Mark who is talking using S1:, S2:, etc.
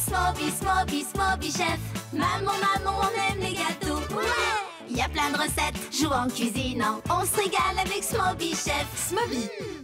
S1: Smoby, Smoby, Smoby chef. Maman, maman, on aime les gâteaux. Ouais! Y a plein de recettes, joue en cuisinant. On se régale avec Smoby chef.
S2: Smoby.